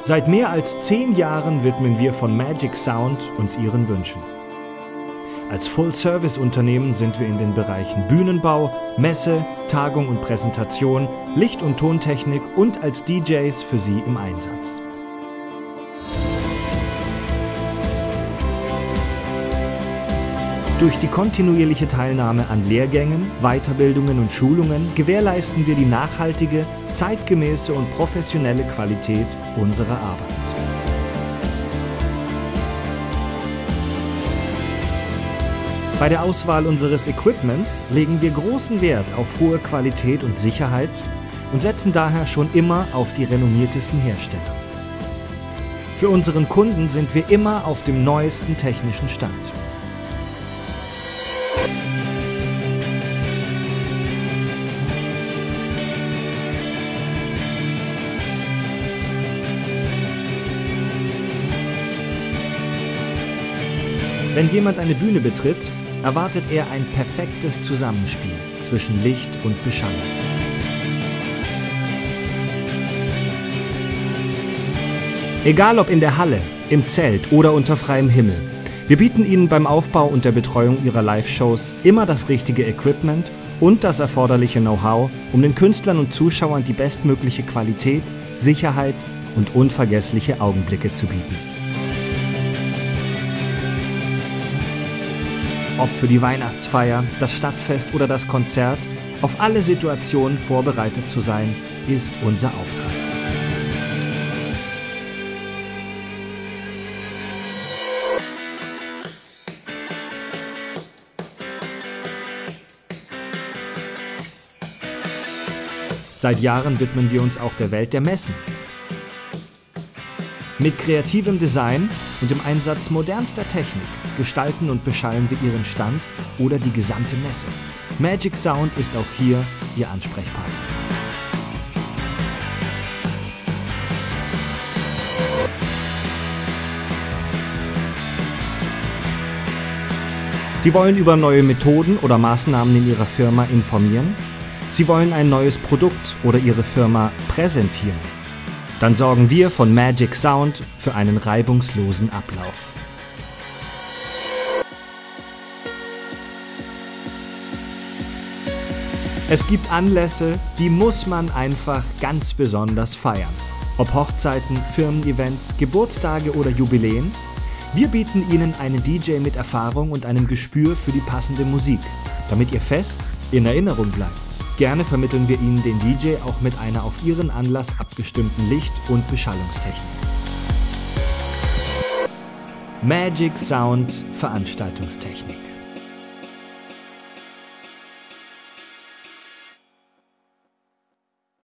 Seit mehr als 10 Jahren widmen wir von Magic Sound uns Ihren Wünschen. Als Full-Service-Unternehmen sind wir in den Bereichen Bühnenbau, Messe, Tagung und Präsentation, Licht- und Tontechnik und als DJs für Sie im Einsatz. Durch die kontinuierliche Teilnahme an Lehrgängen, Weiterbildungen und Schulungen gewährleisten wir die nachhaltige, zeitgemäße und professionelle Qualität unserer Arbeit. Bei der Auswahl unseres Equipments legen wir großen Wert auf hohe Qualität und Sicherheit und setzen daher schon immer auf die renommiertesten Hersteller. Für unseren Kunden sind wir immer auf dem neuesten technischen Stand. Wenn jemand eine Bühne betritt, erwartet er ein perfektes Zusammenspiel zwischen Licht und Beschallung. Egal ob in der Halle, im Zelt oder unter freiem Himmel, wir bieten Ihnen beim Aufbau und der Betreuung Ihrer Live-Shows immer das richtige Equipment und das erforderliche Know-how, um den Künstlern und Zuschauern die bestmögliche Qualität, Sicherheit und unvergessliche Augenblicke zu bieten. Ob für die Weihnachtsfeier, das Stadtfest oder das Konzert, auf alle Situationen vorbereitet zu sein, ist unser Auftrag. Seit Jahren widmen wir uns auch der Welt der Messen. Mit kreativem Design und dem Einsatz modernster Technik gestalten und beschallen wir Ihren Stand oder die gesamte Messe. Magic Sound ist auch hier Ihr Ansprechpartner. Sie wollen über neue Methoden oder Maßnahmen in Ihrer Firma informieren? Sie wollen ein neues Produkt oder Ihre Firma präsentieren? Dann sorgen wir von Magic Sound für einen reibungslosen Ablauf. Es gibt Anlässe, die muss man einfach ganz besonders feiern. Ob Hochzeiten, Firmen-Events, Geburtstage oder Jubiläen, wir bieten Ihnen einen DJ mit Erfahrung und einem Gespür für die passende Musik, damit Ihr Fest in Erinnerung bleibt. Gerne vermitteln wir Ihnen den DJ auch mit einer auf Ihren Anlass abgestimmten Licht- und Beschallungstechnik. Magic Sound Veranstaltungstechnik.